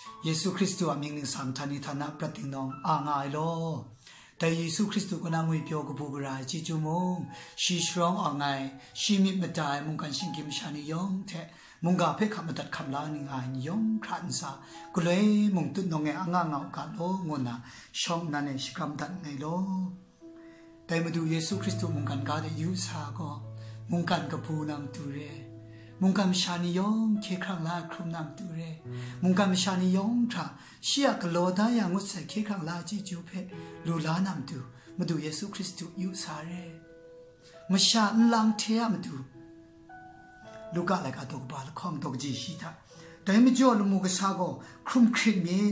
เยซูคริสต์อามิงนิสัมทันิธานะปฏินองอ่างายโลแต่เยซูคริสต์ก็นางวิเปียวกบูกราจิจูมงชีสรองอ่างไงชีมิไม่ได้มุงกันชิงกิมชานิยองเทมุงกาเพคำมาตัดคำลานิงายนิยองครันซาก็เลยมุงตุนนองเงอ่างเงากาโลงวนะช่องนั้นเองชิกรรมตัดไงโลแต่มาดูเยซูคริสต์มุงกันกาได้ยูซาก็มุงกันกับผู้นำตุเรมุงกันชานิยองเคครั้งลาครุมนำตุเรมุงกันชานิยองท่าเชียกโลดายางุษย์เคครั้งลาจิจูเพลูลานำตุมาดูเยซูคริสต์ยูซาเรมาชาลังเทียมาดูลูกอะไรก็ตกบาลคองตกจีชิตาแต่ไม่จ่อลมุกสาก็ครุมคริมี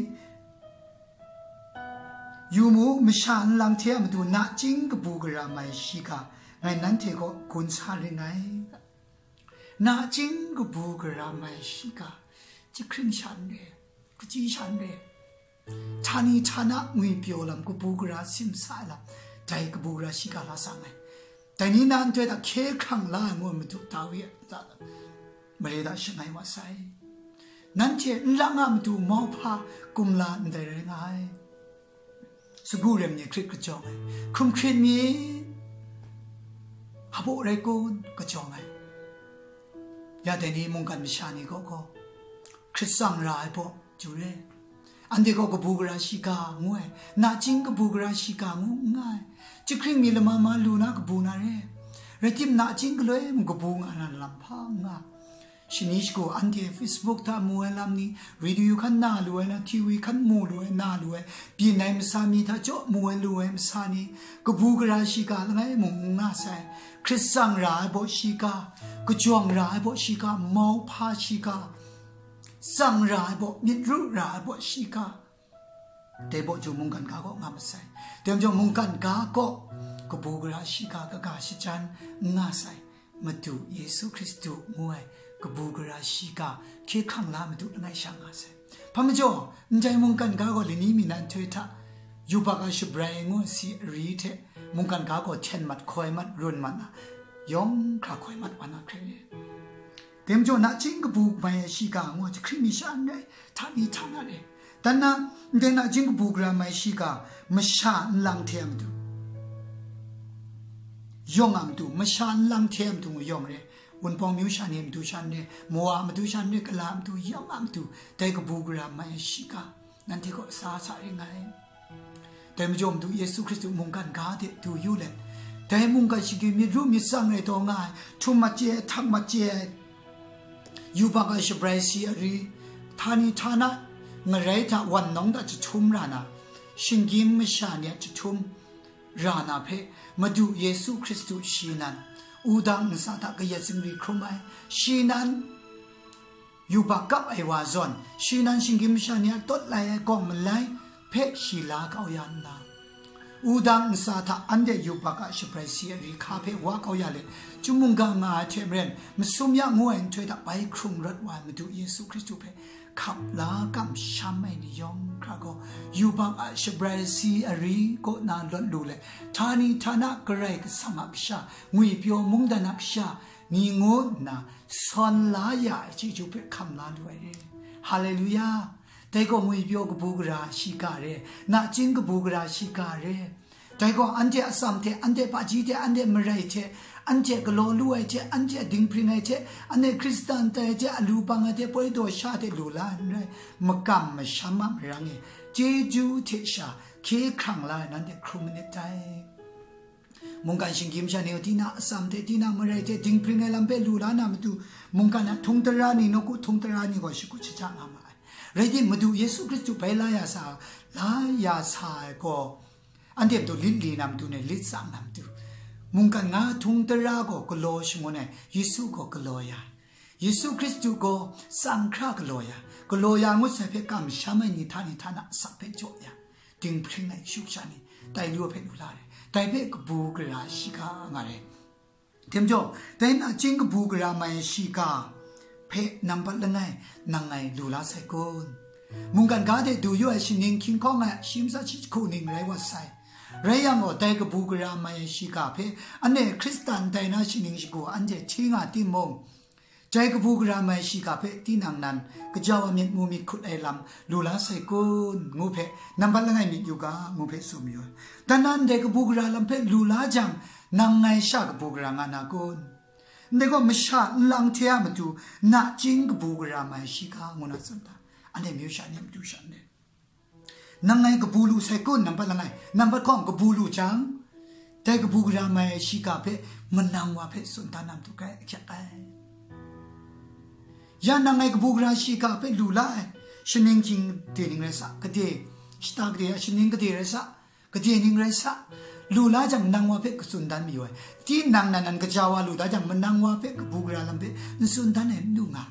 ยูมูมาชาลังเทียมาดูน่าจริงกับบุกราไม่ชิกาไงนั้นเทก็กุนซาเรงไงน่าจริงกับบุกราไม่ชิกาจะครึ่งชันเร่ก็จีชันเร่ชานีชานะงุยเปียวลำกับบุกราซิมสายลำใจกับบุกราชิกาลาสังไงแต่นี้นานด้วยแต่เคครั้งล่างว่ามันถูกตาเวียจัดไม่ได้ได้ช่างไงว่าใส่นั้นเช่นล่างมันถูกมองพากุมลาได้ยังไงสกุลเรียมเนี่ยคลิกกระจองคุมคลิปนี้ฮับโอไรกูนกระจองไงยาแต่นี้มุงกันมิชานีก็คริสสังรายพอจูเร่อันเดียวก็บุกราชิกางวยน่าจริงก็บุกราชิกางง่ายจะครึ่งมีละมาลูน่าก็บูนาเร่เรื่องที่น่าจริงก็เลยมันก็บูงานลำพังอ่ะชินิชกูอันเดียเฟซบุ๊กตามวยลำนี้วิดีโอขันน่าลวยนะทีวีขันมูลวยน่าลวยปีไหนมสามีถ้าจ่อมวยลวยมสานีก็บุกราชิกาละไงมุงน่าใส่คริสสังรายบ่ชิกาก็จวงรายบ่ชิกาเมาพาชิกาสังรายบ่มิตรรู้รายบ่ชิกาแต่บ่จูมุงกันกาก็งามใส่เดี๋ยวจูมุงกันกาก็บุกราชิกาก็กาชิจันง่าใส่มาดูเยซูคริสต์มวยก็บุกราชิกาเคขังลามาดูไงช่างง่าใส่พะมจ่อใจมุงกันกาก็ลินีมีนันเทท่ายูปากาชุบไรงูสีรีเทมุงกันกาก็เช่นมัดคอยมัดรุนมันนะยองข้าคอยมัดวันนักเลยเต็มจ่อนักจริงก็บุกไปชิกางูจะคริมิชันเลยท่านี้ท่านั้นเลยแต่น่ะเดี๋ยวนักจริงก็บุกราไม่ชิกาไม่ชาลังเทียมดูยองอัมดูไม่ชาลังเทียมดูยองเลยวันพองมิวชันเอ็มดูชันเนี่ยมัวมาดูชันเนี่ยกลามดูยองอัมดูแต่ก็บุกราไม่ชิกานั่นที่ก็สาสายยังไงแต่ไม่ยอมดูเยซูคริสต์มุงกันกาเดดูอยู่เลยแต่มุงกันชิกิมีรู้มีสังในตัวง่ายทุ่มมาเจทักมาเจอยู่บางก็ชบไรซีอารีท่านี้ท่านะเมื่อไรถ้าวันน้องจะทุ่มรานะชิงกิมไม่ชาเนี่ยจะทุ่มรานะเพมาดูเยซูคริสต์ชีนันอุดังสัตก็ยังสิริครุมไอชีนันอยู่บางกับไอวาซอนชีนันชิงกิมชาเนี่ยตดไหลกองมันไหลเพชีลาเขายันนะอุดังสัตอันเดียอยู่ปากชปรซีรีคาเพว่าเขายันเลยจุมุงกางาเทมเรนมันสมยังงวยช่วยตัดไปครุมรถวานมาดูเยซูคริสต์เพขับลากำช้ำไม่นิยมคราก็อยู่ปากชปรซีรีก็นานลดดูเลยท่านี้ท่านักกระไรก็สมัครชางวยเปียวมุงดานักชามีงดนะสอนลายาจีจูเพคำลาด้วยเลยฮาเลลูยาแต่ก็มวยเปียวกับบุกราชิกาเร่น่าจริงกับบุกราชิกาเร่แต่ก็อันเจอสามเทอันเจปาจีเทอันเจมไรเทอันเจก็ลอลุยเทอันเจดิ่งพริ้งเทอันเจคริสเตียนเทเจลูปังเทปอยโดชาเทลูลานเลยมกำมช้ำมรังเจจูเทชาเคขังลายนั้นเทครุมเนตใจมุงกันชิงกิมชาเนวที่น่าสามเทที่น่ามไรเทดิ่งพริ้งลำเปลูลานามาดูมุงกันนะทุ่งตรานีนกุทุ่งตรานีก็ชิกุชิจางามาเรื่องมาดูเยซูคริสต์ไปลายาสาก็อันเดียบตัวลิ้นลีนำตัวเนี่ยลิ้นสังนำตัวมุงกันงาทุ่งตราก็กลัวชงเนี่ยเยซูก็กลัวยาเยซูคริสต์ก็สังฆรากลัวยางุสเปกำชาไม่นิทานิทานะสัพเพจอยาดึงพริ้งในชุกชานีแต่ลัวเพนุลาแต่เบกบูกราชิกางาเรเทมโจแต่น่าจริงกบูกราไม่ชิกาเพนำบัดละไงนังไงลูลาใส่กุนมุงกันกาเดดูอยู่ไอชินิงคิงข้องไงชิมซาชิคูนิงไรว่าใส่ไรยังก็แต่กบูกราไม่ชิกาเพอันเนคริสตันแต่น่าชินิงชิกูอันเจชิงาติมงใจกบูกราไม่ชีกาเพที่นางนั้นก็จะว่ามีมูมีขุดไอลำลูลาใส่กุนงูเพนับบัลลังไงมีอยู่กางูเพสมอยู่แต่นั้นเด็กบูกราลำเพลูลาจังนางไงชากบูกรางานากุนเด็กก็ไม่ชาลังเทียมาดูน่าจริงกบูกราไม่ชีกางูน่าสนตาอันนี้มิวชาเนี่ยมิวชาเนี่ยนางไงกบูลูใส่กุนนับบัลลังไงนับบัลข้องกบูลูจังแต่กบูกราไม่ชีกาเพมันนางว่าเพสนตานำตุกแก่แก่ยานางไงกบูกราชีกาเป็นลูลาชนิงจิงเดียนิงเรสะกเดียสตากเดียชนิงกเดียเรสะกเดียนิงเรสะลูลาจังนางว่าเป็นกสุนดันมีไว้ที่นางนั้นก็จะว่าลูลาจังมันนางว่าเป็นกบูกราลำเป็นนสุนดันเห็นดูงา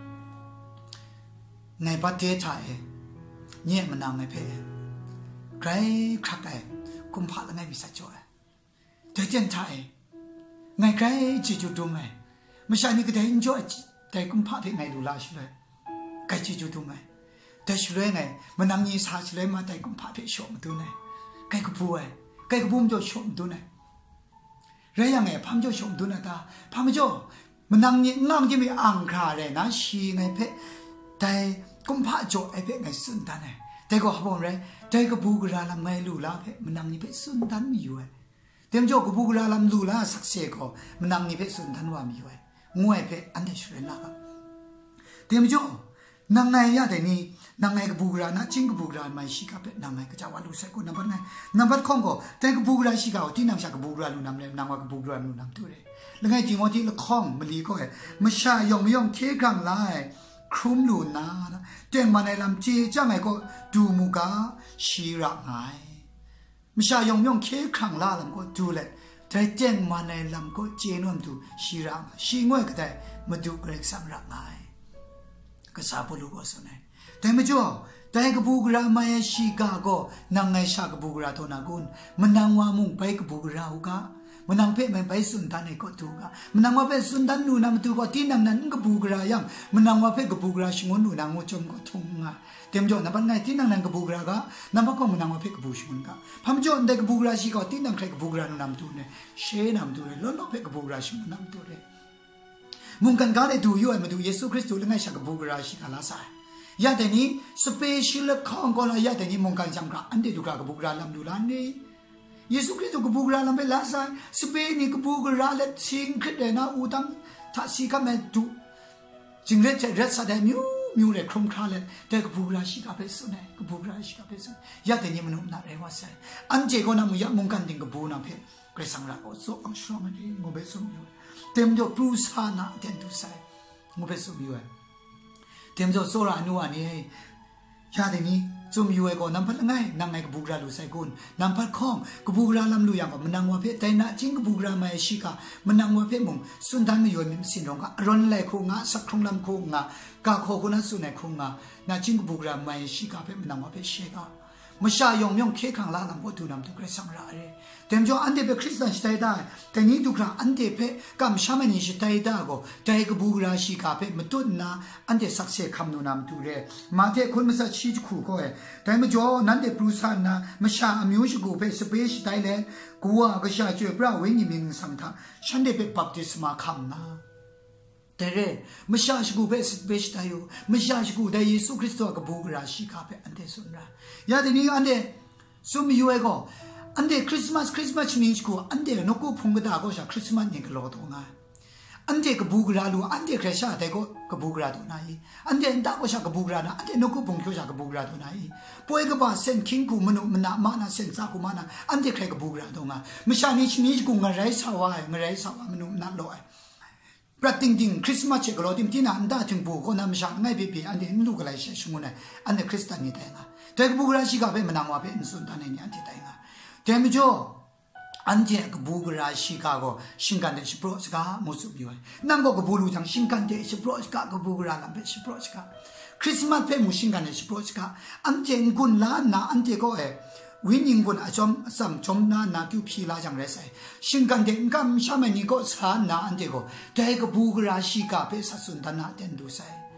ในประเทศไทยเนี่ยมันนางไงเพลใครครักไอ้กุมภาพันธ์ไงมีสัจจะแต่เจนไทยไงใครจีจุดตรงไงไม่ใช่นี่ก็ได้ยินจ่อแต่กุมภาพันธ์ไงลูลาช่วยใครจีจุดตรงไงแต่ช่วยไงมันนั่งยีสาช่วยมาแต่กุมภาพันธ์ชมตัวไงใครก็พูดใครก็พูดจะชมตัวไงเรื่องไงพัมจะชมตัวไงตาพัมจะมันนั่งยีนั่งจะมีอังคาเลยนะชีไงเพะแต่กุมภาพันธ์จะไอเพะไงสุนทานไงแต่ก็ฮับผมเลยแต่ก็บูกราลำไงลูลาเพะมันนั่งยีเพะสุนทานมีอยู่เต็มจะก็บูกราลำลูลาสักเสกก็มันนั่งยีเพะสุนทานว่ามีอยู่งวยเพอันเดชเรนนะครับเดี๋ยวจู่นางไงยาแต่นี่นางไงกับบูกรานะจริงกับบูกราไม่ชิกาเพนางไงก็จะว่ารู้สึกว่านับไงนับข้องก็แต่กับบูกราชิกาที่นางชากับบูกราลูนำเลยนางว่ากับบูกราลูนำตัวเลยแล้วไงจริงว่าที่ละข้องมันลีก็เห็นไม่ใช่ยองไม่ยองเทกังไล่ครุมลูนาเจ้ามาในลำจีจ้าไงก็ดูมุกาชีระไงไม่ใช่ยองไม่ยองเทกังไล่ลำก็ดูเลยแต่เจนมาในลำก็เจนวนดูชีระชีงวยก็ได้มาดูเกรกสังระไงก็สาบลูกก็สนแต่ไม่จ่อแต่กบูกราไม่ชีกาก็นางไงชากบูกราโทนากุนมันนางว่ามุ่งไปกบูกราอุกามันนางเพ่ไม่ไปสุนทานในก็ถูกอ่ะมันนางว่าเพ่สุนทานนูนำตัวก็ที่นางนั้นกบูกรายังมันนางว่าเพ่กบูกราชงวนนูนางงจมก็ทุ่งอ่ะเต็มจ่อนับไงที่นางนั้นกบูกราก็นับก็มันนางว่าเพ่กบูชงวนก็พามจ่อเด็กกบูกราชีก็ที่นางใครกบูกรานูนำตัวเนี่ยเชนำตัวเลยล้อเพ่กบูกราชงวนนำตัวเลยมุงกันก็ได้ดูอยู่ไอ้มาดูเยซูคริสต์ตัวเรื่องไงชากบูกราชีกาลาสายยาแต่นี้สเปเชียลข้องก็เลยยาแต่นี้มุงกันจังกะอันเดียวกับบูกราลำดูล้านนี้เยซูคริสต์กับบูกราลำไปลาสายสเปนี่กับบูกราเล็ดชิงขึ้นเลยนะอูตังทัศน์ก็ไม่ดูจึงเรียกเรียกแสดงมิวเลยคลุมคลาเลยแต่กับบูกราชีกาเป็นส่วนไหนกับบูกราชีกาเป็นส่วนยาแต่นี้มันนุ่มน่าเรียกว่าใช่อันเจก็นำมุงกันดิ่งกับบูนาเพกระสังรักโอโซอังชัวมันดีงูเบสมิวเต็มจอปรูซานาเต็มทุสายงูเบสมิวเต็มจอโซรานัวนี่ยาแต่นี้จมอยู่ไอ้ก็นำพัดง่ายนางไงกับบูกราลูใส่กุนนำพัดข้องกับบูกราลำลูอย่างก็มันนางว่าเพแต่น่ะจริงกับบูกราไม่ชิกามันนางว่าเพมุงสุนทานไม่อยู่มิมสินรองก็ร้อนแหลกคงอ่ะสักครั้งลำคงอ่ะกาโคกุนัสุนัยคงอ่ะน่ะจริงกับบูกราไม่ชิกาเพมันนางว่าเพเชกาไม่ใช่ยองเคขังลาลำก็ดูนำทุกเรื่องสังระเลยแต่เมื่ออันเดเป็นคริสเตียนสไตล์ได้แต่นี้ทุกครั้งอันเดเป็นกำชามันนี่สไตล์ได้ก็แต่กับบูกราชิกาเป็นมาตุนนะอันเดสักเสกคำนูนำทุเรื่องมาเทคนมาสักชีจคู่ก็เอแต่เมื่อนั่นเดปรุษานะไม่ใช่อมิวชิกูเป็นสเปซสไตล์เลยกูว่าก็ใช่ช่วยพระเวนิมิงสัมทาฉันเดเป็นบัพติศมาคำนะแต่เร่ไม่ใช่ชิกูเป็นสเปซสไตล์ไม่ใช่ชิกูแต่เยซูคริสต์กับบูกราชิกาเป็นอันเดสุนระยาเดนี้อันเดสุมีอยู่เองก็อันเดคริสต์มาสนี่ชิกูอันเดนกูพงกดาก็จะคริสต์มาสนี่ก็รอตรงไงอันเดกับบูกราลูอันเดคริสต์แต่ก็กับบูกราตัวไหนอันเดนตาก็จะกับบูกรานะอันเดนกูพงก็จะกับบูกราตัวไหนป่วยกับว่าเส้นคิงกูมันน่ะมานะเส้นซากูมานะอันเดใครกับบูกราตรงไงไม่ใช่นี่ชิกูงไรสาวงไรสาวมันน่ะลอยปรติงดิงคริสต์มาสเชกรอดิมที่นั่นได้ถึงบูก็นำช่างง่ายปีอันเดนลูกอะไรเชื่อชงวนอันเดคริสต์นี่แต่งแต่บูกราชิกาเป็นมันนางว่าเป็นสุนทานนี่อันที่แต่งแต่ไม่จ่ออันเจกับบูกราชิกาก็ชิงกันเดชโปรสกามุสุบิวนั่งก็บูรูจังชิงกันเดชโปรสกากับบูกราลัมเบชโปรสกาคริสต์มาสเป็นมุชิงกันเดชโปรสกาอันเจงกุนลานาอันเจก็วิญญาณกุนอาจอมสัมจอมนาคิวพีลาจังเรสชิงกันเดงกัมชามันนี่ก็สานนาอันเจก็แต่กับบูกราชิกาเป็นสัสุนทนาเดนดูไซ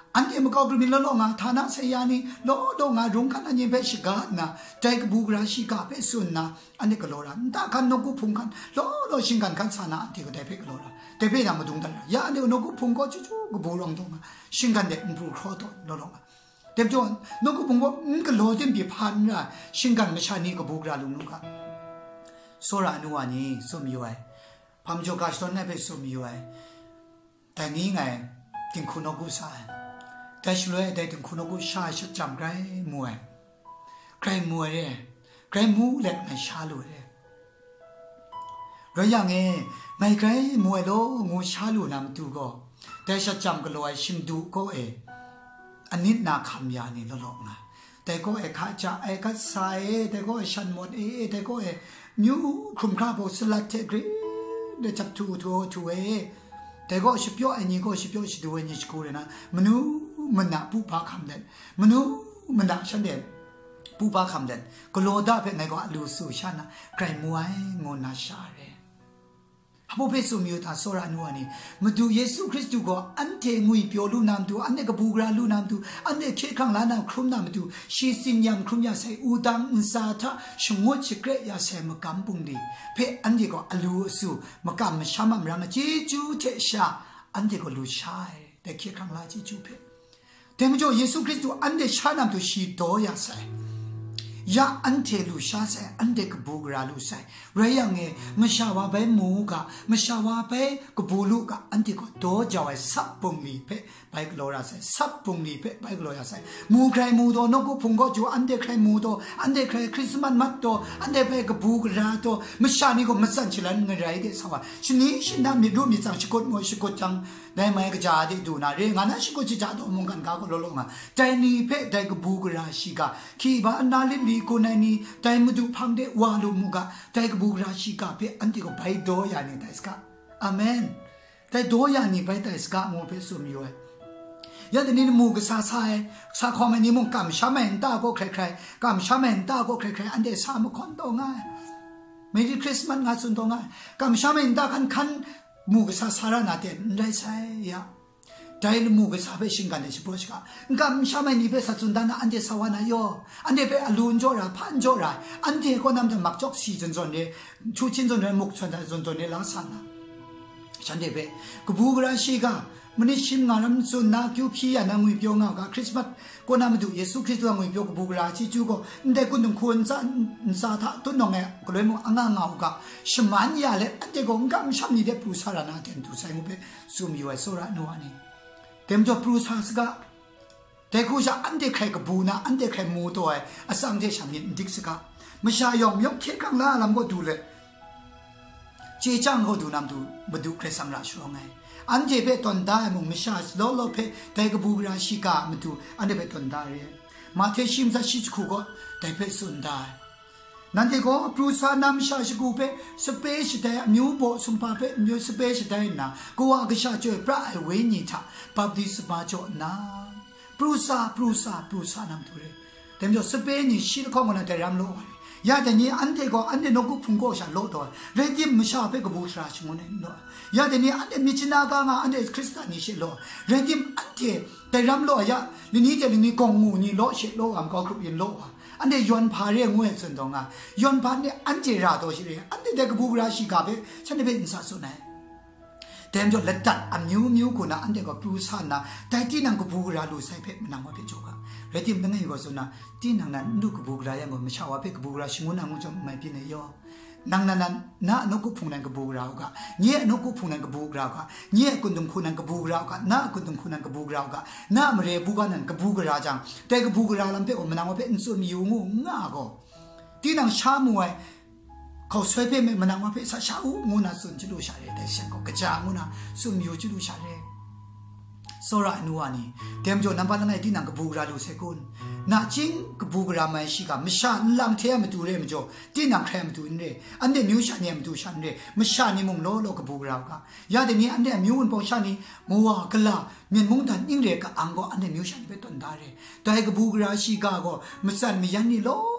อันเดียมก็กลุ่มล้อลงอ่ะฐานะเสียนี่ล้อลงอ่ะรุ่งขันอันนี้เป็นชิกานะใจกบูกราชิกาเป็นส่วนนะอันนี้ก็ล้อละแต่ขันนกุพุงขันล้อชิงกันขันสานะอันที่ก็ได้เป็นก็ล้อละแต่เป็นยังไม่ตรงกันยาอันนี้นกุพุงก็จู่ๆก็บูรองตรงอ่ะชิงกันเด็กมันบูครอตัวล้อลงอ่ะแต่จวนนกุพุงก็ก็ล้อเต็มปีพันละชิงกันไม่ใช่นี่ก็บูกราลุงนุกันโซรานุวานี่สมอยู่ไอ้พามโจกัสตอนนี้เป็นสมอยู่ไอ้แต่นี้ไงกินคุณนกุสายแต่ช่วยได้ถึงคุณกุชาชัดจำใครมวยใครมวยเนี่ยใครมูเล็กในชาลูเนี่ยเราอย่างเงี้ยไม่ใครมวยโลงูชาลูนำดูก็แต่ชัดจำก็ลอยชิมดูก็อันนี้นาคำยานี่ละหลอกนะแต่ก็ข้าจะก็ใส่แต่ก็ฉันหมดแต่ก็มิวคุมคราบสลัดเทกรีเดี๋ยวจับทูแต่ก็ชิบย่ออันนี้ก็ชิบย่อชิดูอันนี้ชิกูเลยนะมนุษย์มันน่ะผู้พาคำเด่นมนุษย์มันน่ะฉันเด่นผู้พาคำเด่นก็โลดาเป็นไงก็ลูสู่ฉันนะใครมวยงอนาชาเรฮะพวกเพศสมิวตาโซรานัวนี่มาดูเยซูคริสต์ก็อันเทงุยเปียวลูนามดูอันเนกบูกราลูนามดูอันเนเคครั้งล้านามครุมนามดูชีสินยามครุมยาใส่อูดังอุนซาทะชงวดชิเกรยาใส่มากำปุงดีเพออันเดก็อลูสู่มากำมชามามรังจีจูเทชาอันเดก็ลูชายแต่เคครั้งล้าจีจูเพแต่เมื่อเยซูคริสต์อันเดชานามดูชีโตยาใส่ยาอันเทลูชาใส่อันเดกบูกราลูใส่เรียงเงมชาวาไปมูกะมชาวาไปกบูลูกะอันเดก็โตจาวสับปุงลีเพไปกลอราใส่สับปุงลีเพไปกลอราใส่มูใครมูโตนกุพุงก็จูอันเดใครมูโตอันเดใครคริสต์มาสมัดโตอันเดไปกบูกราโตมชานี่ก็มัสันชิลันเงยไรเดสวะชนี้ชินดามีรูมีจังชิกดมวยชิกดจังได้ไหมก็จะได้ดูนะเรื่องนั้นชิกดจิจ่าโตมงกันก้าวก็ลงมาใจนี้เพได้กบูกราชิกาขีบาอันนาลิลีคนนี้ใจมุดูพังเดวาลุมุกะใจกบูกราชิกาเพอันที่ก็ไปโดยานี่ได้สกาอาเมนแต่โดยานี่ไปได้สกาโมเพสุมิโอยาเดนี่มูกซาซาคอมันนี่มุงกำชาเมนตาก็ใครกำชาเมนตาก็ใครอันเดซามคอนโตง่ายไม่ได้คริสต์มาสงานสุนโตง่ายกำชาเมนตาคันมูกซารานาเดนได้ใช่ยาใจมูกซาเปชิงกันเลยสิบวัชกากำชาเมนี่เปสัตสุนดานะอันเดสวานาโยอันเดเปอลูนโจราพันโจราอันเดก็นำจะมักจอกซีจนจนเนี่ยชูชินจนเนี่ยมุกชนจนจนเนี่ยลาสันนะฉันเดเปกบูกราชิกามันนี่ชิมงานนั้นส่วนนักยูพีอ่ะนางงุยเปียวงากับคริสต์มาสก็นำมาดูเยซูคริสต์งุยเปียวกับบุกราชิจูก็ได้คุณต้องควรซาทะต้นน้องเอ๋ก็เลยมั่งอ่างเงากับสมันยาเล่อันเดก็งามชำนี่เด็กผู้สารนาเต็มตัวใส่หมดเลยซูมอยู่ไอ้โซระนัวนี่เต็มจอผู้สารสกะแต่กูจะอันเดใครกับบูนะอันเดใครมูตัวไอ้อาสังเดชามินดิกสกะไม่ใช่ยอมยกเค้กข้างล่างลำก็ดูเลยเจ้าจังก็ดูนำดูมาดูใครสังราชวงไงอันเดเปตอนได้มุงมิชาสโลโลเพแต่กบูกราชิกามาดูอันเดเปตอนได้เรียมาเทชิมซาชิคุก็แต่เปสุนได้นั่นเดก็ปรูซานามชาชิกุเปสเปชแต่มิวโบสุมปาเปมิวสเปชแต่นะก็ว่ากษาจ่วยพระไอเวนิทาปับดิสปาโจนาปรูซานามตุเรแต่มิวสเปนี่ชิลข้องกันแต่รำโลยาแต่นี้อันเดก็อันเดนกุพุงก็ชาโลตัวเรดิมมิชาเปกบูชราชงุนเนาะยาแต่นี้อันเดมิชนากางอันเดคริสตานิเชโลเรดิมอันเดแต่รำโลยาลินี้จะลินี้กงงูนี่โลเชโลอัมก็ครุบยินโลอันเดยอนพาเรียงงวยส่วนตรงยอนพาเนี่ยอันเจราโตชิเรอันเดกบูกราชิกาเปฉันเดเป็นสัตว์ส่วนไหนแต่จนเล็ดตัดอันมิวกูนะอันเดก็ปลูซานนะแต่ที่นั่งกบูกราลูใส่เพมันนางว่าเพจกะเรติมตั้งไงก็ส่วนนะที่นั่งนั้นดูกบูกรายังก็ไม่ชาวว่าเพกบูกราชิมุนางก็จะไม่พินายอนังนั้นน่ะนกุพุงนังกบูกราวกะเนี่ยนกุพุงนังกบูกราวกะเนี่ยกุนดุมคุนังกบูกราวกะน่ะกุนดุมคุนังกบูกราวกะน่ะมเรบุกานังกบูกราจังแต่กบูกราลัมเปอมันนางว่าเปอินสุมีอยู่งูง่าก็ที่นังชามวยเขาสวยเปมันนางว่าเปสัชาอูงูน่ะสุนจิลุชาเรแต่เสียงก็กระจางูน่ะสุมีอยู่จิลุชาเรโซระนัวนี่เต็มโจนับวันนั้นที่นังกบูกราลูเซกุนน่าจริงกบูกราไม่ชิกาไม่ชาลังเทียมดูเรมจ่อที่นังแคมดูนเรอันเดมิวชานี่มดูชันเรไม่ชานี่มุงโลกบูกรากะยาเดนี้อันเดมิวน์ปองชานี่มัวกละเมียนมุงดันอิงเรกะอังก็อันเดมิวชานี่เป็นต้นได้เรแต่กบูกราชิกาก็ไม่สั่นไม่ยันนี่โล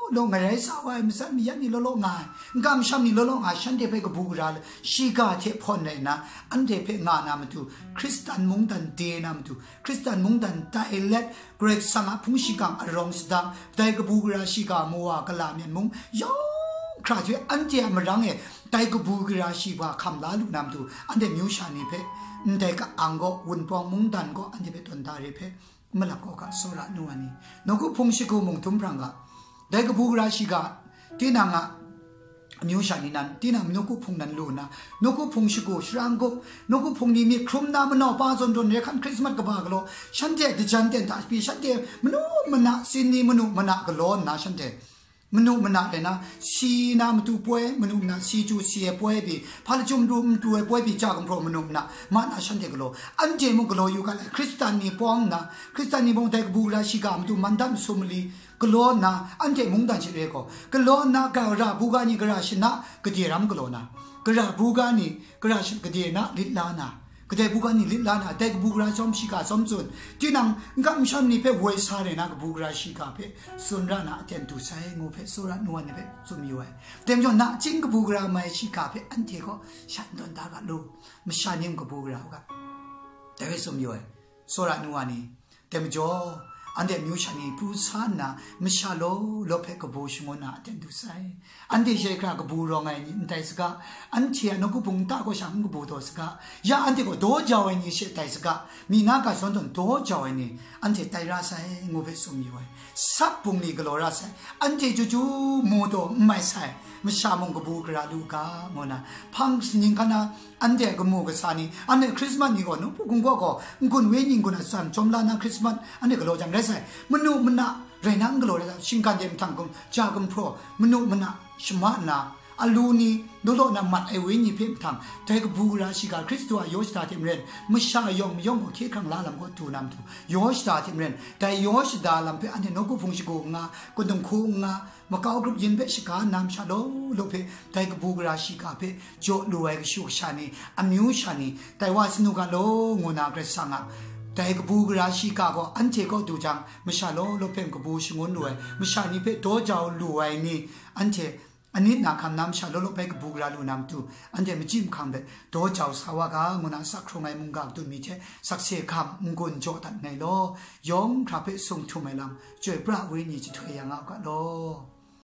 ลงอะไรสาวมิสันมียันนี่โลง่ายกำช้ำนี่โลง่ายฉันเดไปกับบูกราลชีกาเทพอนเลยนะอันเดไปงานนามันตูคริสตันมุงดันเดนามันตูคริสตันมุงดันไตเล็ดเกรกสังพุงชิกังอารมณ์สดาไตกับบูกราชีกามัวกลาเมียนมุงยองคราช่วยอันเดียมรังไตกับบูกราชีกาคำลาลูกนามตูอันเดมิวชานีเพไตกับอังโกวุนปองมุงดันก็อันเดไปตนตาเรเพเมื่อลักก็โซระนัวนี่นกุพงศิโกมงทุมพรังกะได้กับบูกราชิกาที่นางะมิวชานีนั้นที่นางนกุพงนันลูนะนกุพงศิโกชรังกนกุพงนี้มีครุมน้ำมันอป้าจนเรียกขันคริสต์มาสกับบากโลฉันเดดิจันเดนตาปีฉันเดมนุมนะสินีมนุมนะกโลนะฉันเดมนุมนะเลยนะสีน้ำตัวป่วยมนุนะสีจูเสียป่วยบีพาลจุมดูมตัวป่วยบีจากกันเพราะมนุนะมานะฉันเดกโลอันเจมุกโลอยู่กันคริสเตียนนี่ป้องนะคริสเตียนนี่ป้องแต่บูราชิกามตัวมันดันสมลีกโลนะอันเจมุงดันเฉลี่ยก็กโลนะกะราบูกานี่กราชนะกเดียรำกโลนะกราบูกานี่กราชกเดียนะลิลานะก็ได้บุกนี่ลิลานะแต่บุกราชอมชิกาสมจุนที่นั่งกัมชันนี่เพ่เวสาเรนะกับบุกราชิกาเพ่สุนรานะเต็มตุใช้งูเพ่สุรานวลนี่เพ่สุมีไว้เต็มจนนะจริงกับบุกราไม่ชิกาเพ่อันที่ก็ฉันโดนด่ากันลูกไม่ชันยิ่งกับบุกรากันแต่เพ่สุมีไว้สุรานวลนี่เต็มจออันเดียมิวชันนี่ผู้ชานนะไม่ชาโลเพ่กับบุชงนะเต็มตุใช้อันที่เชครากับบุรองไงนี่แต่สกาอันที่นกุพุงตาก็ช่างกับบุตรสกายาอันที่ก็โดจาวนี่เชแต่สกามีนักการสอนตนโดจาวนี่อันที่ไตราใส่งูเพ่สุมีไว้สับปุงนี่ก็โลราใส่อันที่จู่ๆมูโตไม่ใส่ไม่ชามงกับบุกราดูกาโมนะพังสิงคนะอันเดียกับมูกับสานีอันนี้คริสต์มาสนี่ก็นุปุกุงก็กุนเวนิงกุนสันจอมลานาคริสต์มาสอันนี้ก็โลจังได้ใส่มนุษย์มันนะเรนังก็โลได้ชิงกันเดมทางกุมจากกุมโปรมนุษย์มันนะชมานะอลูนีดูโลนามัดไอเวนี่เพิ่มทางแต่กับบูราชิกาคริสต์ตัวโยชตาเทมเรนไม่ชายองก็คิดครั้งละลำก็ตูนำตูโยชตาเทมเรนแต่โยชตาลำเพื่ออันนี้นกุพงศิโกงาก็ต้องคูงามาเก้ากรุ๊ปยินเบชิกานำชาโลเพ่แต่กับบูราชิกาเพ่โจรวยกับชุกชานีอมิวชานีแต่ว่าสนุกกันโลงนาเกรสังะแต่กับบูราชิกาก็อันเทก็ดูจังไม่ชาโลเพ่กับบูชิงวนรวยไม่ชานี่เพ่โตเจ้ารวยนี่อันเทอันนี้นักคำนำชาโลไปกับบุกราลูนำตูอันเดียมจิ้มคำเด็ดโตเจ้าสาวกามุนาสักครงไงมุงกาตุมีเชสักเสกคำมุงกุนโจตัดในโลยองพระเพส่งทุ่มไอลำช่วยพระวิญญาณจะถอยยังเอาก็โล